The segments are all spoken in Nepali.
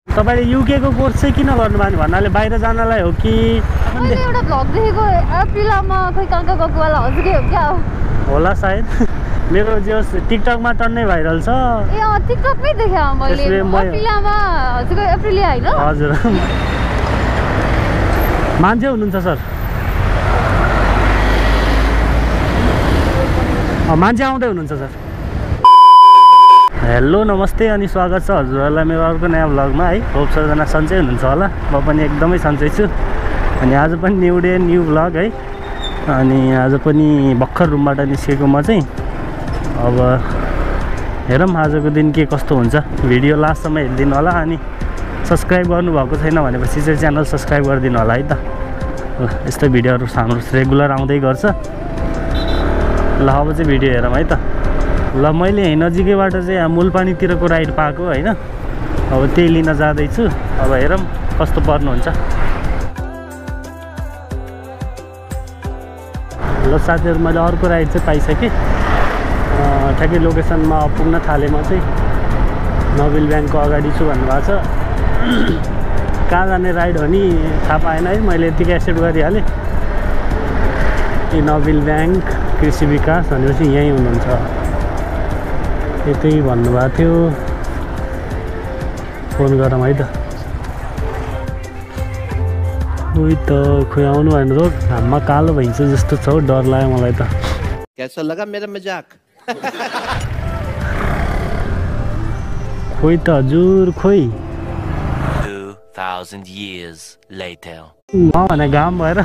तपाईले युके को कोर्स चाहिँ किन गर्नु भयो भन्नाले बाहिर जानलाई हो कि मैले एउटा भ्लग देखेको एप्रिलमा खै कहाँ कहाँ गएको होला हजुरकै हो क्या होला सायद मेरो जस टिकटकमा टन्नै भाइरल छ ए टिकटकमै देखे मैले एप्रिलमा हजुरको एप्रिल हैन हजुर मान्छे हुनुहुन्छ सर मान्छे आउँदै हुनुहुन्छ सर हेलो नमस्ते अनि स्वागत छ हजुरहरूलाई मेरो अर्को नयाँ भ्लगमा है होप सबैजना सन्चै हुनुहुन्छ होला म पनि एकदमै सन्चै छु अनि आज पनि न्यू डे न्यू भ्लग है अनि आज पनि भर्खर रुमबाट निस्केको म चाहिँ अब हेरौँ आजको दिन के कस्तो हुन्छ भिडियो लास्टसम्म हेरिदिनु होला अनि सब्सक्राइब गर्नुभएको छैन भनेपछि चाहिँ च्यानल सब्सक्राइब गरिदिनु होला है त ल यस्तो भिडियोहरू हाम्रो रेगुलर आउँदै गर्छ ल अब चाहिँ भिडियो हेरौँ है त ल मैले यहीँ नजिकैबाट चाहिँ मूलपानीतिरको राइड पाएको होइन अब त्यही लिन जाँदैछु अब हेरौँ कस्तो पर्नुहुन्छ ल साथीहरू मैले अर्को राइड चाहिँ पाइसकेँ ठ्याक्कै लोकेसनमा पुग्न थालेँ म चाहिँ नोबेल ब्याङ्कको अगाडि छु भन्नुभएको छ कहाँ जाने राइड हो नि थाहा पाएन है मैले यतिकै एक्सेप्ट गरिहालेँ नोबेल ब्याङ्क कृषि विकास भनेपछि यहीँ हुनुहुन्छ त्यही भन्नुभएको थियो फोन गरौँ है त उही त खोइ आउनु भएन रोग हाममा कालो भइन्छ जस्तो छ हौ डर लाग्यो मलाई त कैसा लगा मेरा मजाक खोइ त हजुर खोइ 2000 years later भने घाम भएर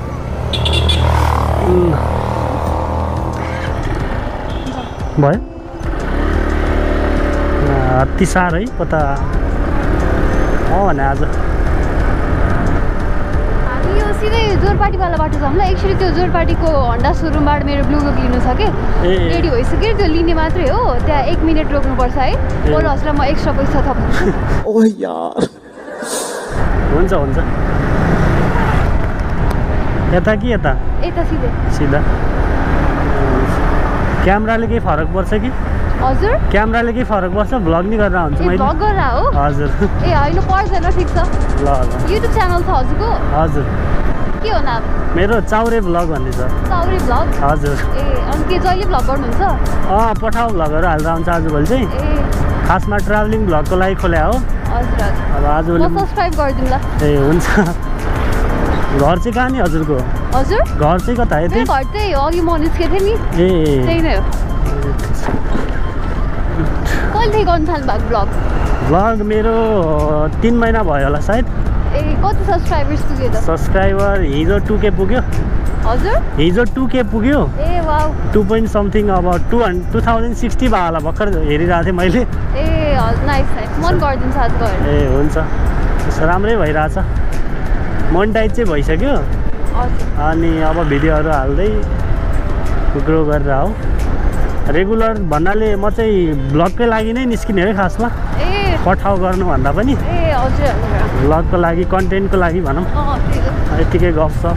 भयो अति साह्रो है कता भने आज हामी यो सिधै जोरपाटीवाला बाटो जाऊँ ल एक्चुअली त्यो जोरपाटीको हन्डा सोरुमबाट मेरो ब्लू बुक लिनु छ कि रेडी भइसक्यो त्यो लिने मात्रै हो त्यहाँ 1 मिनट रोक्नुपर्छ है बरु हजुरलाई म एक्स्ट्रा पैसा थप्छु ओ यार हुन्छ हुन्छ यता कि यता यता सिधै सिधा क्यामेराले केही फरक पर्छ कि हजुर क्यामेराले केही फरक पर्छ भ्लग नि गरेर हुन्छ मैले भ्लग गरेर हो हजुर ए होइन पर्दैन ठिक छ ल ल युट्युब च्यानल छ हजुरको हजुर के हो नाम मेरो चाउरे भ्लग भन्ने छ चाउरे भ्लग हजुर ए अनि के जहिले भ्लग गर्नुहुन्छ पठाउ भ्लगहरू हाल्दा हुन्छ आजभोलि चाहिँ ए खासमा ट्राभलिङ भ्लगको लागि खोल्या हो हजुर अब हजुर आजभोलि म सब्स्क्राइब गरिदिनु ल ए हुन्छ घर चाहिँ कहाँ नि हजुरको हजुर घर चाहिँ कता यतै मेरो घर चाहिँ अघि म निस्केको थिएँ नि ए त्यही नै हो कहिलेदेखि गर्नु थाल्नु भएको भ्लग भ्लग मेरो 3 महिना भयो होला सायद ए कति सब्सक्राइबर्स पुग्यो त सब्सक्राइबर हिजो 2K पुग्यो हजुर हिजो 2K पुग्यो ए वाउ 2 point something अब 2060 भयो होला भर्खर हेरिरहेको थिएँ मैले ए हजुर नाइस नाइस मन गरिदिन्छ आज गएर ए हुन्छ त्यसो राम्रै भइरहेछ मोनिटाइज चाहिँ भइसक्यो हजुर अनि अब भिडियोहरू हाल्दै ग्रो गरेर हो रेगुलर भन्नाले म चाहिँ भ्लगकै लागि नै निस्किने है खासमा ए पठाउ गर्नुभन्दा पनि ए हजुर हजुर भ्लगको लागि कन्टेन्टको लागि भनौँ त्यही हो यतिकै गफसफ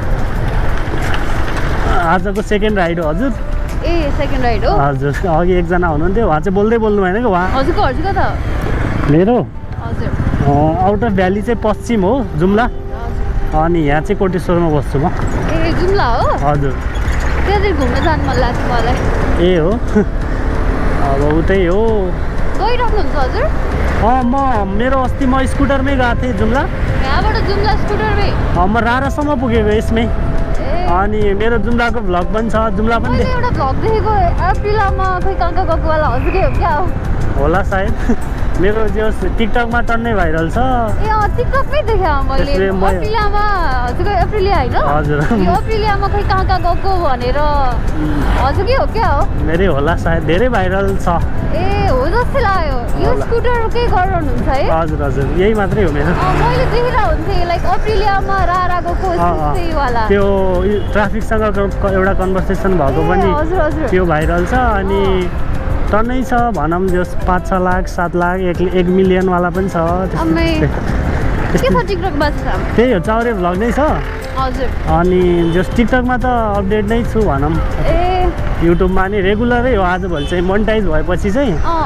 आजको सेकेन्ड राइड हो हजुर ए सेकेन्ड राइड हो हजुर अघि एकजना हुनुहुन्थ्यो उहाँ चाहिँ बोल्दै बोल्नु भएन कि उहाँ हजुरको कता मेरो हजुर आउट अफ भ्याली चाहिँ पश्चिम हो जुम्ला हजुर अनि यहाँ चाहिँ कोटेश्वरमा बस्छु म ए जुम्ला हो हजुर त्यहाँतिर घुम्न जानु मन लाग्छ मलाई ए हो अब उतै हो गइराख्नुहुन्छ हजुर म मेरो अस्ति म स्कुटरमै गएको थिएँ जुम्ला यहाँबाट जुम्ला स्कुटरमै म रारासम्म पुगेको यसमै ए अनि मेरो जुम्लाको भ्लग पनि छ जुम्ला पनि मैले एउटा भ्लग देखेको एप्रिलमा खै कहाँ कहाँ गएको होला हजुरकै हो क्या होला सायद मेरो जस टिकटकमा टन्नै भाइरल छ ए टिकटकमै देखे मैले एप्रिलमा हजुरको एप्रिल होइन हजुर यो एप्रिलमा खै कहाँ कहाँ गएको भनेर हजुरकै हो क्या हो मेरै होला सायद धेरै भाइरल छ ए हो जस्तो लाग्यो यो स्कुटरकै गरेर हुनुहुन्छ है हजुर हजुर यही मात्रै हो मेरो मैले देखिरहेको हुन्थेँ लाइक एप्रिलमा रारा गएको वाला त्यो ट्राफिकसँग एउटा कन्भर्सेसन भएको पनि हजुर हजुर त्यो भाइरल छ अनि टन्नै छ भनौँ जस 5-6 लाख 7 लाख 1 मिलियन वाला पनि छ के छ टिकटकमा त्यही हो चाउरे भ्लग नै छ हजुर अनि जस टिकटकमा त अपडेट नै छु भनौँ ए युट्युबमा नि रेगुलरै हो आजभोलि चाहिँ मोनिटाइज भएपछि चाहिँ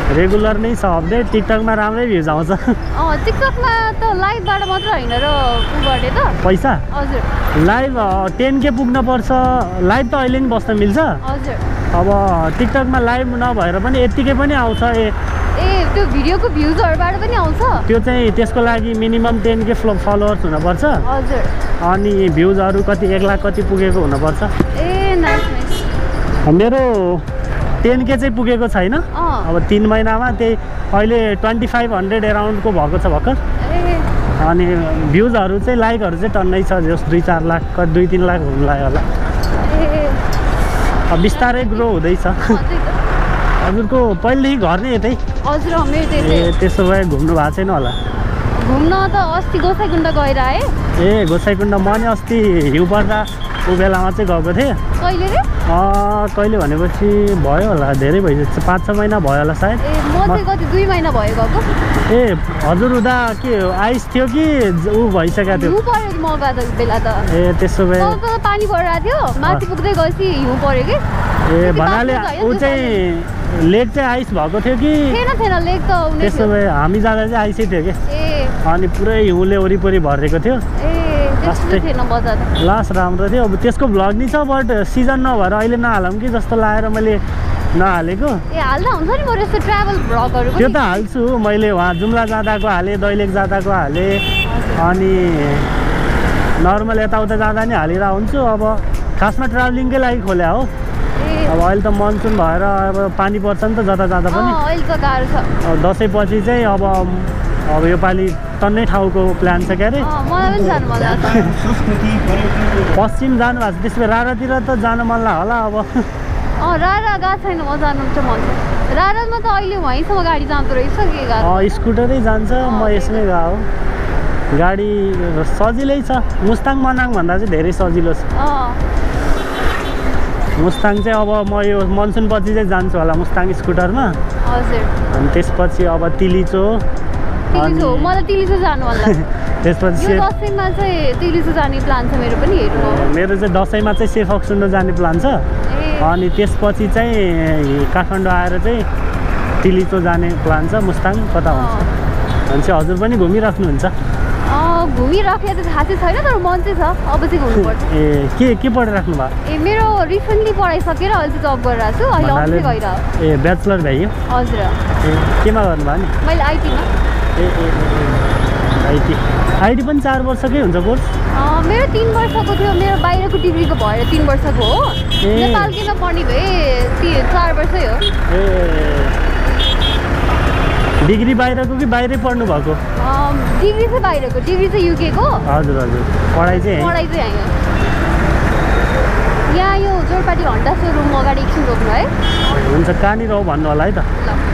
रेगुलर नै छ अपडेट टिकटकमा राम्रै भ्युज आउँछ टिकटकमा त लाइभबाट मात्र होइन र उ गर्ने त पैसा हजुर लाइभ 10K पुग्न पर्छ लाइभ त अहिले नि बस्न मिल्छ हजुर अब टिकटकमा लाइभ नभएर पनि यतिकै पनि आउँछ ए त्यो भिडियोको भ्युजहरुबाट पनि आउँछ त्यो चाहिँ त्यसको लागि मिनिमम 10K फलोअर्स हुनुपर्छ हजुर अनि भ्युजहरु कति 1 लाख कति पुगेको हुनुपर्छ ए नाइस मेरो 10K चाहिँ पुगेको छैन अब 3 महिनामा त्यही अहिले 2500 एराउन्डको भएको छ भर्खर अनि भ्युजहरु चाहिँ लाइकहरु चाहिँ टन्नै छ जस 2-4 लाख 2-3 लाख हुन लाग्यो होला अब बिस्तारै ग्रो हुँदैछ हजुरको पहिलेदेखि घर नै यतै हजुर मेरो त्यतै त्यसो भए घुम्नु भएको छैन होला घुम्न त अस्ति गोसाइकुण्ड गएर आए ए गोसाइकुण्ड म नि अस्ति हिउँ पर्दा उ बेलामा चाहिँ गएको थिएँ कहिले रे कहिले भनेपछि भयो होला धेरै भइसक्यो 5-6 महिना भयो होला सायद ए म चाहिँ कति 2 महिना भयो गएको ए हजुर उदा के आइस थियो कि उ भइसक्यो थियो हिउँ पर्यो म गएको बेला त ए त्यसो भए त पानी परिरहेको थियो माथि पुग्दै गएपछि हिउँ पर्यो के ए भन्नाले उ चाहिँ लेक चाहिँ आइस भएको थियो कि थिएन लेक त त्यसो भए हामी जाँदा चाहिँ आइसै थियो कि ए अनि पुरै हिउँले वरिपरि भरेको थियो लास्ट राम्रो थियो अब त्यसको भ्लग नि छ बट सिजन नभएर अहिले नहालौँ कि जस्तो लागेर मैले नहालेको ए हाल्दा हुन्छ नि मेरो यस्तो ट्राभल भ्लगहरु त्यो त हाल्छु मैले वहाँ जुम्ला जाँदाको हालेँ दैलेख जाँदाको हालेँ अनि नर्मल यताउता जाँदा नि हालिरहेको हुन्छु अब खासमा ट्राभलिङकै लागि खोल्या हो अब अहिले त मनसुन भएर अब पानी पर्छ नि त जता जाँदा पनि अहिले त गाह्रो छ दसैँ पछि चाहिँ अब योपालि टन्नै ठाउँको प्लान छ के अरे मलाई पनि जानु मन लाग्छ पश्चिम जानु भएको छ त्यसो भए रारातिर त जानु मन लाग्यो होला अब रारा गएको छैन म जानु चाहिँ मन छ रारामा त अहिले वहीँसम्म गाडी जाँदो रहेछ के गाह्रो स्कुटरै जान्छ म यसमै गएको गाडी सजिलै छ मुस्ताङ मनाङ भन्दा चाहिँ धेरै सजिलो छ मुस्ताङ चाहिँ अब म यो मनसुन पछि चाहिँ जान्छु होला मुस्ताङ स्कुटरमा हजुर अनि त्यसपछि अब तिलिचो मलाई तिलिचो जानु मन लाग्छ त्यसपछि यो दसैँमा चाहिँ तिलिचो जाने प्लान छ मेरो पनि हेर्नु मेरो चाहिँ दसैँमा चाहिँ सेफक्सुन्डो जाने प्लान छ अनि त्यसपछि चाहिँ काठमाडौँ आएर चाहिँ तिलिचो जाने प्लान छ मुस्ताङ कता हुन्छ भने चाहिँ हजुर पनि घुमिराख्नुहुन्छ घुमिराखेर त थाहा चाहिँ छैन तर मन चाहिँ छ अब चाहिँ घुम्नुपर्छ ए के पढिराख्नु भयो ए मेरो रिसेन्टली पढाइसकेर अहिले चाहिँ जब गरिरहेको छु अहिले अफिस गइरहेको ए ब्याचलर भयो हजुर ए केमा गर्नुभयो नि मैले आइटीमा आइटी पनि 4 वर्षकै हुन्छ कोर्स मेरो 3 वर्षको थियो मेरो बाहिरको डिग्रीको भएर 3 वर्षको हो नेपालकैमा पढ्ने भए 4 वर्षै हो डिग्री बाहिरको कि बाहिरै पढ्नु भएको डिग्री चाहिँ बाहिरको डिग्री चाहिँ युकेको हजुर पढाइ चाहिँ यहाँ यो जोरपाटी हन्डा सोरुम अगाडि एकछिन रोक्नु है हुन्छ कहाँनिर हो भन्नु होला है त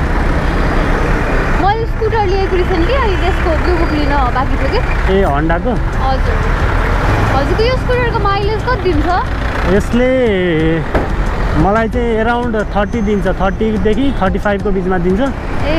मैले स्कुटर लिएको रिसेन्टली अनि त्यसको ब्लू बुक लिन बाँकी थियो कि ए हन्डाको हजुरको यो स्कुटरको माइलेज कति दिन्छ यसले मलाई चाहिँ एराउन्ड 30 दिन्छ 30 देखि 35 को बिचमा दिन्छ ए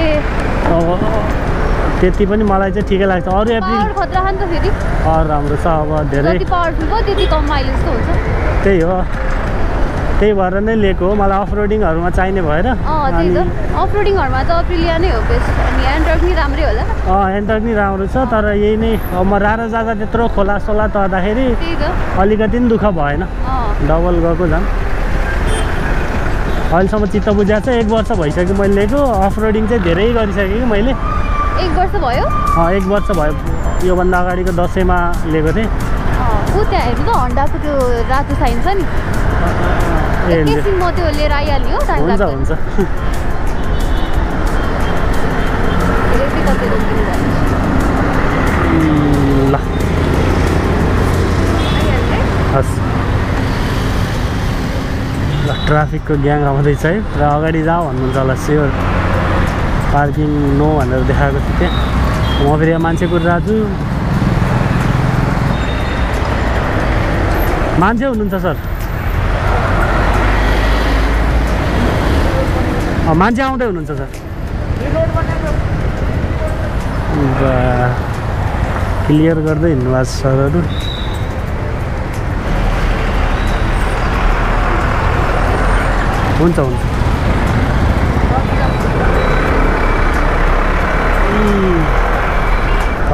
त्यति पनि मलाई चाहिँ ठिकै लाग्छ अरू एप्रिल खतरा खान त फेरि राम्रो छ अब धेरै जति पावरफुल भयो त्यति कम माइलेजको हुन्छ त्यही हो त्यही भएर नै लिएको हो मलाई अफरोडिङहरुमा चाहिने भएर अनि अफरोडिङहरुमा त अप्रिलिया नै हो बेस्ट अनि एन्टर्क नि राम्रै होला एन्टर्क नि राम्रो छ तर यही नै अब म रारा जाँदा त्यत्रो खोला सोला तर्दाखेरि अलिकति नि दुःख भएन डबल गएको झन् अहिलेसम्म चित्त बुझ्या छ 1 वर्ष भइसक्यो मैले लिएको अफरोडिङ चाहिँ धेरै गरिसकेँ कि मैले 1 वर्ष भयो 1 वर्ष भयो योभन्दा अगाडिको दसैँमा लिएको थिएँ त्यहाँ हेर्नु त हन्डाको त्यो रातो साइन छ नि एकैछिन म त्यो लिएर आइहाल्ने हो टाइम लाग्छ हुन्छ ल हस् ट्राफिकको ग्याङ आउँदैछ है र अगाडि जाऊ भन्नुहुन्छ होला स्योर पार्किङ नो भनेर देखाएको थियो त्यहाँ म फेरि मान्छे कुरिरहेको छु मान्छे हुनुहुन्छ सर मान्छे आउँदै हुनुहुन्छ सर क्लियर गर्दै हिँड्नुभएको छ सरहरू हुन्छ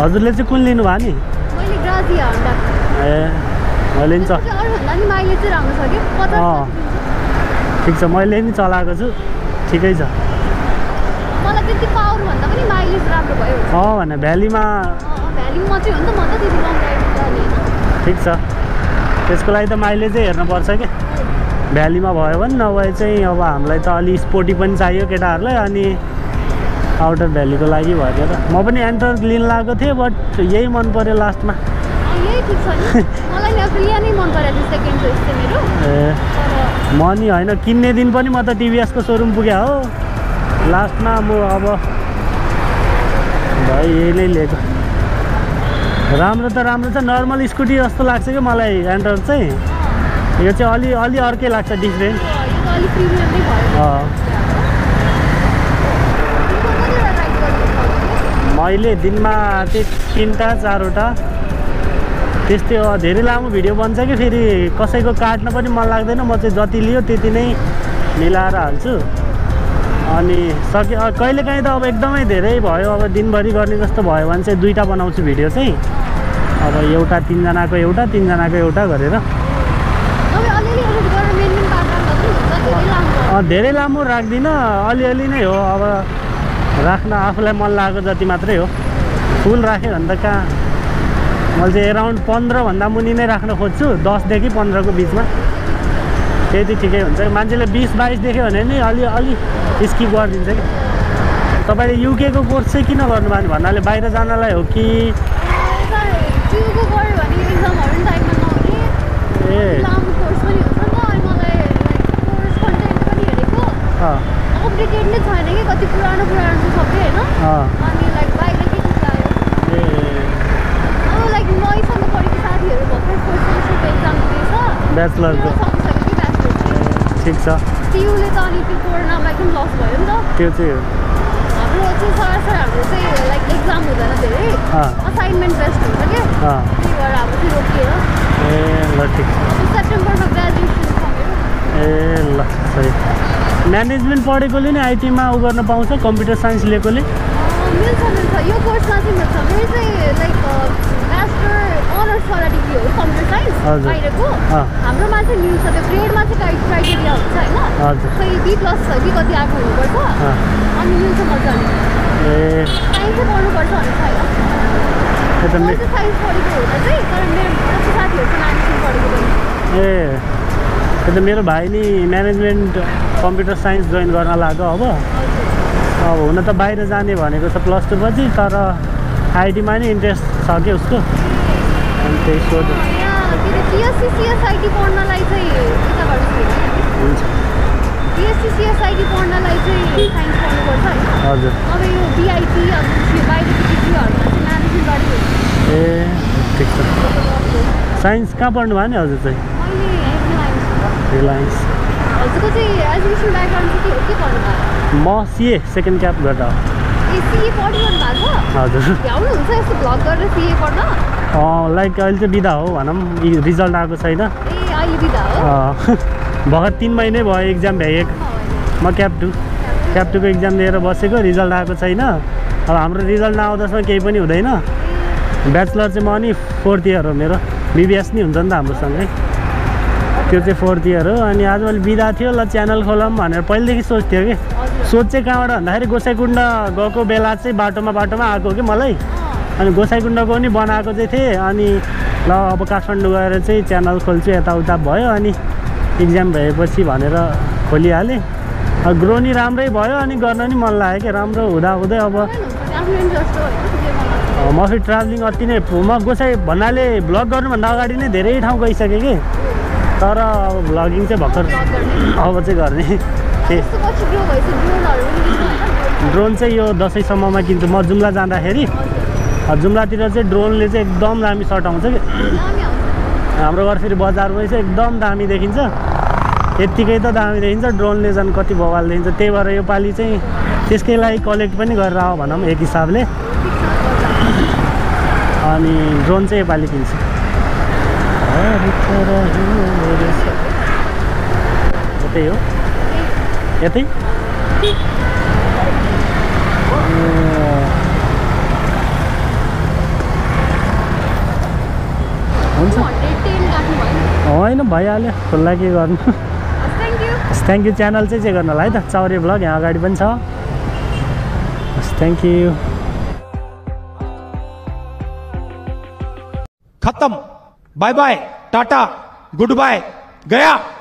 हजुरले चाहिँ कुन लिनुभयो नि? मैले ग्राजिया होन्डा। ए मैले नि अरूभन्दा नि माइलेज चाहिँ राम्रो छ कि 50 ठिक छ, मैले नि चलाएको छु, ठिकै छ। मलाई त्यति पावर भन्दा पनि माइलेज राम्रो भयो। भने भ्यालीमा भ्याल्यु मात्रै हो नि त, म त त्यति लङ राइड गर्ने होइन। ठिक छ, त्यसको लागि त माइलेजै हेर्नुपर्छ कि भ्यालीमा भयो भने, नभए चाहिँ अब हामीलाई त अलि स्पोर्टी पनि चाहियो केटाहरूलाई, अनि आउटर भ्यालीको लागि भनेर म पनि एन्टर लिन लागेको थिएँ, बट यही मन पऱ्यो लास्टमा। यही ठिक छ नि, मलाई एप्रिलिया नै मन परेको थियो सेकेन्ड चोइस चाहिँ मेरो। म नि होइन, किन्ने दिन पनि म त टिभीएसको सोरुम पुगेँ हो, लास्टमा म अब भाइ यही नै लिएको। राम्रो त राम्रो छ, नर्मल स्कुटी जस्तो लाग्छ कि मलाई एन्टर चाहिँ। यो चाहिँ अलि अर्कै लाग्छ, डिफ्रेन्ट। मैले दिनमा चाहिँ 3टा 4वटा त्यस्तै हो। धेरै लामो भिडियो बन्छ कि फेरि कसैको काट्न पनि मन लाग्दैन, म चाहिँ जति लियो त्यति नै मिलाएर हाल्छु। अनि कहिलेकाहीँ त अब एकदमै धेरै भयो, अब दिनभरि गर्ने जस्तो भयो भने चाहिँ 2टा बनाउँछु भिडियो चाहिँ। अब एउटा 3जनाको एउटा 3जनाको एउटा गरेर धेरै लामो राख्दिनँ, अलिअलि नै हो। अब राख्न आफूलाई मन लागेको जति मात्रै हो। फुल राख्यो भने त कहाँ, मैले चाहिँ एराउन्ड 15भन्दा मुनि नै राख्न खोज्छु, 10देखि 15को बिचमा, त्यति ठिकै हुन्छ। मान्छेले 20-22 देख्यो भने नि अलि स्किप गरिदिन्छ कि। तपाईँले युकेको कोर्स चाहिँ किन गर्नुभयो भन्नाले बाहिर जानलाई हो कि? अपडेटेड नै छैन कि, कति पुरानो छ सबै होइन। अनि लाइक बाहिर के चाहियो अब लाइक मसँग पढेको साथीहरू भर्खर 4th सेमेस्टरको एक्जाम दिँदैछ, ब्याचलरको। ठिक छ, तिउले त अनि त्यो कोरोनामा एकदम लस भयो नि त। त्यो चाहिँ हाम्रो चाहिँ सर हाम्रो चाहिँ लाइक एक्जाम हुँदैन, धेरै असाइनमेन्ट बेस्ट हुन्छ क्या, त्यही भएर अब चाहिँ रोकिएर। ए ल ठिक छ, सेप्टेम्बरमा ग्रेजुएसन छ मेरो। ए ल सही। म्यानेजमेन्ट पढेकोले नि आइटीमा उ गर्न पाउँछ, कम्प्युटर साइन्स लिएकोले? मिल्छ, यो कोर्समा चाहिँ मिल्छ। मेरो चाहिँ लाइक मास्टर अनर्सवाला डिग्री हो कम्प्युटर साइन्स बाहिरको। हाम्रोमा चाहिँ मिल्छ, त्यो ग्रेडमा चाहिँ क्राइटेरिया हुन्छ होइन, खै B+ छ कि कति आएको हुनुपर्छ, अनि मिल्छ मजाले। साइन्सै पढ्नुपर्छ भन्ने छैन, साइन्स पढेको हुँदा चाहिँ, तर मेरो साथीहरू चाहिँ म्यानेजमेन्ट पढेको पनि। त्यो त मेरो भाइ नि म्यानेजमेन्ट कम्प्युटर साइन्स जोइन गर्न लाग्यो। अब हुन त बाहिर जाने भनेको छ +2 पछि, तर आइटीमा नि इन्ट्रेस्ट छ कि उसको, अनि त्यही सोध्यो। BSc CSIT पढ्नलाई चाहिँ यता गर्नु हुन्छ, BSc CSIT पढ्नलाई चाहिँ साइन्स पढ्नुपर्छ होइन। हजुर। अब यो BIT अनि बाहिरको डिग्रीहरूमा चाहिँ म्यानेजमेन्ट गरेको। ए ठिक छ। साइन्स कहाँ पढ्नु भयो नि हजुर चाहिँ? रिलायन्स। हजुरको चाहिँ एजुकेसन ब्याकग्राउन्ड चाहिँ के पढ्नुभयो? म CA सेकेन्ड क्याप गर्दा। CA पढिरहनु भएको छ? हजुर। भ्याउनुहुन्छ यस्तो भ्लग गरेर CA पढ्न? लाइक अहिले चाहिँ बिदा हो भनौँ, रिजल्ट आएको छैन। ए अहिले बिदा हो? भर्खर 3 महिनै भयो एक्जाम भ्याएको। म क्याप 2को एक्जाम दिएर बसेको, रिजल्ट आएको छैन। अब हाम्रो रिजल्ट नआउँदासम्म केही पनि हुँदैन। ब्याचलर चाहिँ म नि 4th इयर हो मेरो, BBS नि हुन्छ नि त हाम्रोसँगै, त्यो चाहिँ 4th इयर हो। अनि आज मैले बिदा थियो, ल च्यानल खोलौँ भनेर पहिलेदेखि सोच्थ्यो कि। सोच चाहिँ कहाँबाट भन्दाखेरि गोसाइकुण्ड गएको बेला चाहिँ बाटोमा आएको कि मलाई, अनि गोसाइकुण्डको पनि बनाएको चाहिँ थिएँ। अनि ल अब काठमाडौँ गएर चाहिँ च्यानल खोल्छु यताउता भयो, अनि इक्जाम भएपछि भनेर खोलिहालेँ। ग्रो नि राम्रै भयो, अनि गर्न नि मन लाग्यो कि। राम्रो हुँदै अब म फेरि ट्राभलिङ अति नै, म गोसाइ भन्नाले भ्लग गर्नुभन्दा अगाडि नै धेरै ठाउँ गइसकेँ कि, तर अब भ्लगिङ चाहिँ भर्खर अब चाहिँ गर्ने। ड्रोन चाहिँ यो दसैँसम्ममा किन्छु म, जुम्ला जाँदाखेरि। जुम्लातिर चाहिँ ड्रोनले चाहिँ एकदम दामी सट आउँछ कि। हाम्रो घर फेरि बजारमै चाहिँ एकदम दामी देखिन्छ, यत्तिकै त दामी देखिन्छ, ड्रोनले झन् कति बवाल देखिन्छ। त्यही भएर योपालि चाहिँ त्यसकै लागि कलेक्ट पनि गरेर आऊ भनौँ एक हिसाबले। अनि ड्रोन चाहिँ योपालि किन्छु। यतै हो, यतै भइहाल्यो खुल्ला के गर्नु thank you. Thank you. Channel चाहिँ चेक गर्नु होला है त, चौरे भ्लग यहाँ अगाडि पनि छ। Thank you. खत्म, bye bye, tata, goodbye, गया।